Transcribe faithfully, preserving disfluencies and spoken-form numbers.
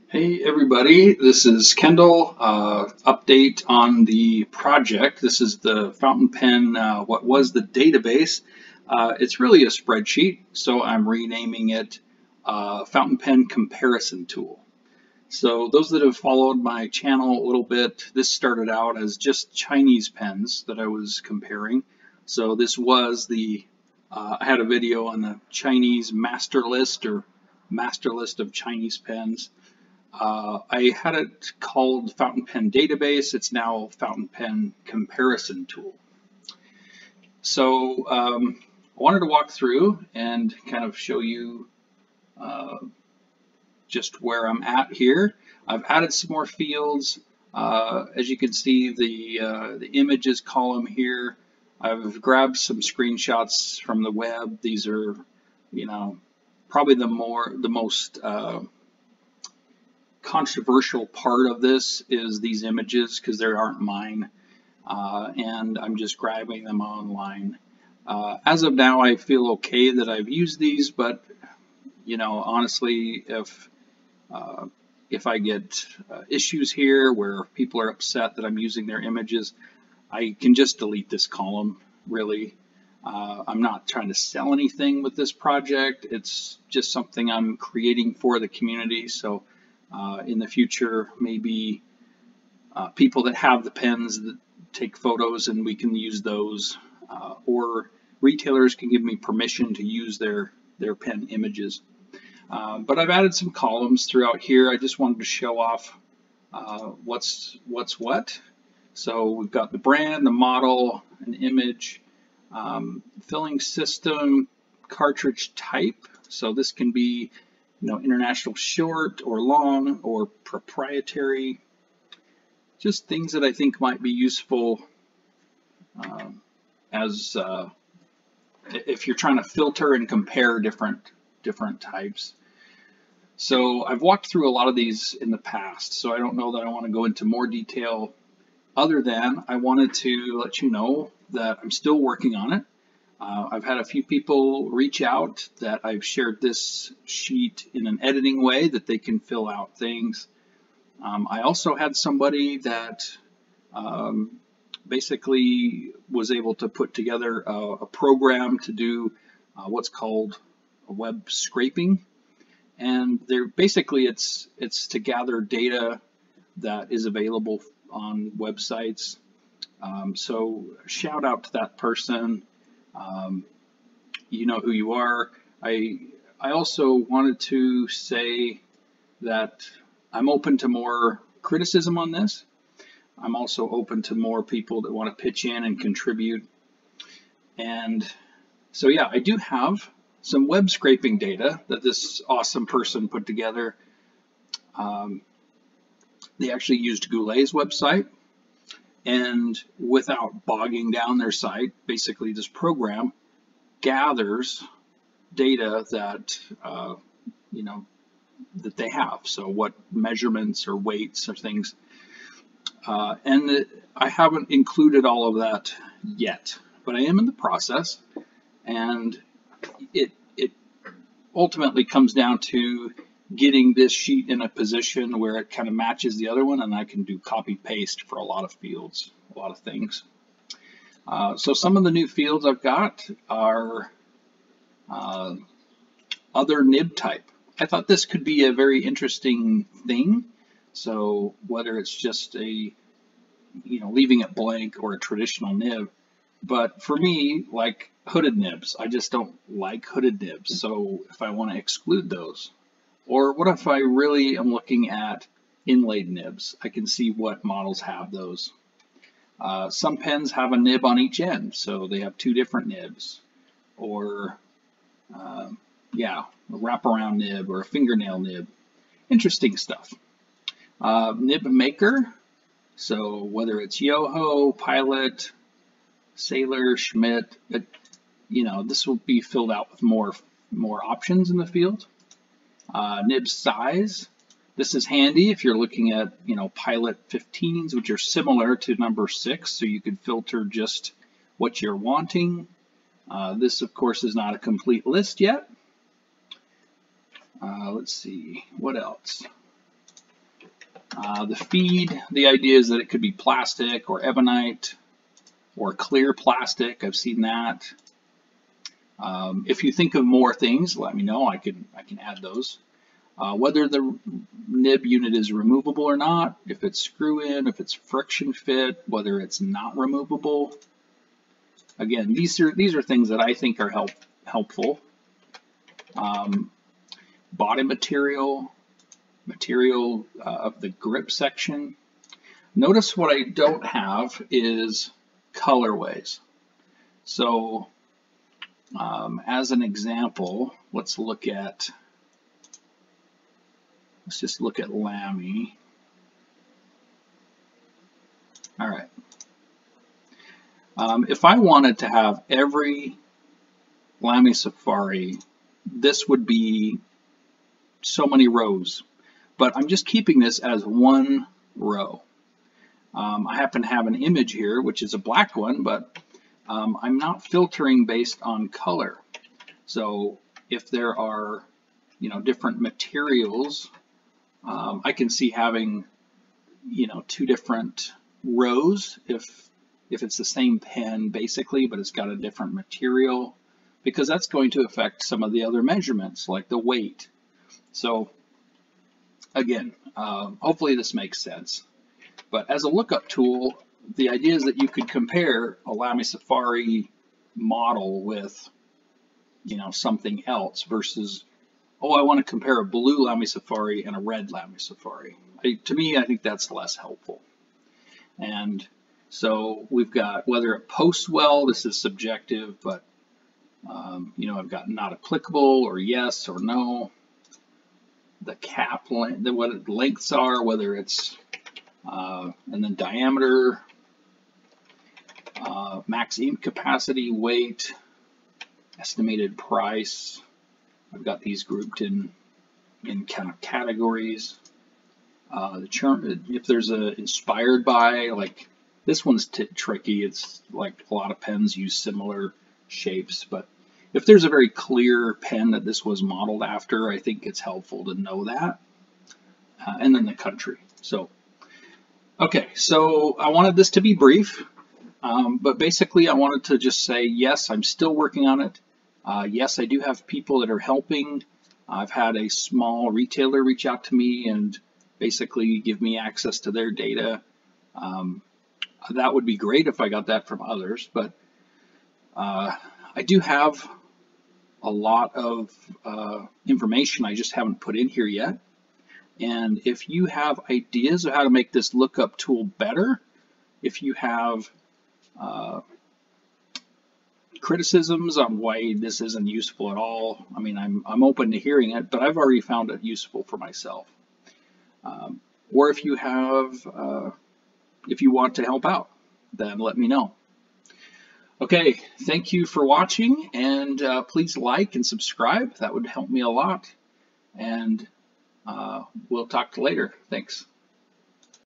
Hey everybody, this is Kendall. Uh, update on the project. This is the fountain pen, uh, what was the database. Uh, it's really a spreadsheet, so I'm renaming it uh, Fountain Pen Comparison Tool. So those that have followed my channel a little bit, this started out as just Chinese pens that I was comparing. So this was the, uh, I had a video on the Chinese master list or master list of Chinese pens. Uh, I had it called Fountain Pen Database. It's now Fountain Pen Comparison Tool. So um, I wanted to walk through and kind of show you uh, just where I'm at here. I've added some more fields. Uh, as you can see, the, uh, the images column here, I've grabbed some screenshots from the web. These are, you know, probably the more, the most uh, controversial part of this is these images because they aren't mine, uh, and I'm just grabbing them online. Uh, as of now, I feel okay that I've used these, but you know, honestly, if uh, if I get uh, issues here where people are upset that I'm using their images, I can just delete this column. Really, uh, I'm not trying to sell anything with this project. It's just something I'm creating for the community. So Uh, in the future, maybe uh, people that have the pens that take photos and we can use those, uh, or retailers can give me permission to use their, their pen images. Uh, but I've added some columns throughout here. I just wanted to show off uh, what's, what's what. So we've got the brand, the model, an image, um, filling system, cartridge type. So this can be you know, international short or long or proprietary, just things that I think might be useful um, as uh, if you're trying to filter and compare different different types. So I've walked through a lot of these in the past, so I don't know that I want to go into more detail other than I wanted to let you know that I'm still working on it. Uh, I've had a few people reach out that I've shared this sheet in an editing way that they can fill out things. Um, I also had somebody that um, basically was able to put together a, a program to do uh, what's called a web scraping, and they're basically it's it's to gather data that is available on websites. Um, so shout out to that person. Um, you know who you are. I I also wanted to say that I'm open to more criticism on this. I'm also open to more people that want to pitch in and contribute. And so yeah, I do have some web scraping data that this awesome person put together. Um, they actually used Goulet's website, and without bogging down their site, basically this program gathers data that uh, you know that they have. So what measurements or weights or things, uh, and it, I haven't included all of that yet, but I am in the process, and it it ultimately comes down to getting this sheet in a position where it kind of matches the other one, and I can do copy paste for a lot of fields, a lot of things. Uh, so some of the new fields I've got are uh, other nib type. I thought this could be a very interesting thing. So whether it's just a, you know, leaving it blank or a traditional nib, but for me, like hooded nibs, I just don't like hooded nibs. So if I want to exclude those, or what if I really am looking at inlaid nibs? I can see what models have those. Uh, some pens have a nib on each end, so they have two different nibs. Or, uh, yeah, a wraparound nib or a fingernail nib. Interesting stuff. Uh, nib maker, so whether it's Yoho, Pilot, Sailor, Schmidt, it, you know, this will be filled out with more, more options in the field. Uh, nib size, this is handy if you're looking at, you know, Pilot fifteens, which are similar to number six, so you could filter just what you're wanting. Uh, this, of course, is not a complete list yet. Uh, let's see, what else? Uh, the feed, the idea is that it could be plastic or ebonite or clear plastic. I've seen that. Um, if you think of more things, let me know. I can I can add those. Uh, whether the nib unit is removable or not, if it's screw in, if it's friction fit, whether it's not removable. Again, these are these are things that I think are help helpful. Um, body material, material uh, of the grip section. Notice what I don't have is colorways. So um, as an example, let's look at, let's just look at Lamy. All right. Um, if I wanted to have every Lamy Safari, this would be so many rows, but I'm just keeping this as one row. Um, I happen to have an image here, which is a black one, but um, I'm not filtering based on color. So if there are, you know, different materials, um, I can see having, you know, two different rows if if it's the same pen basically, but it's got a different material, because that's going to affect some of the other measurements like the weight. So again, uh, hopefully this makes sense. But as a lookup tool, the idea is that you could compare a Lamy Safari model with, you know, something else versus, oh, I want to compare a blue Lamy Safari and a red Lamy Safari. I, to me, I think that's less helpful. And so we've got whether it posts well, this is subjective, but um, you know, I've got not applicable or yes or no. The cap length, the, what the lengths are, whether it's, uh, and then diameter, uh, max ink capacity, weight, estimated price. I've got these grouped in in kind of categories. Uh, the term, if there's a inspired by, like this one's t tricky. It's like a lot of pens use similar shapes, but if there's a very clear pen that this was modeled after, I think it's helpful to know that. Uh, and then the country. So, okay, so I wanted this to be brief, um, but basically I wanted to just say, yes, I'm still working on it. Uh, yes, I do have people that are helping. I've had a small retailer reach out to me and basically give me access to their data. Um, that would be great if I got that from others, but uh, I do have a lot of uh, information I just haven't put in here yet. And if you have ideas of how to make this lookup tool better, if you have uh, criticisms on why this isn't useful at all, I mean, I'm, I'm open to hearing it, but I've already found it useful for myself. Um, or if you have, uh, if you want to help out, then let me know. Okay, thank you for watching, and uh, please like and subscribe. That would help me a lot. And uh, we'll talk later. Thanks.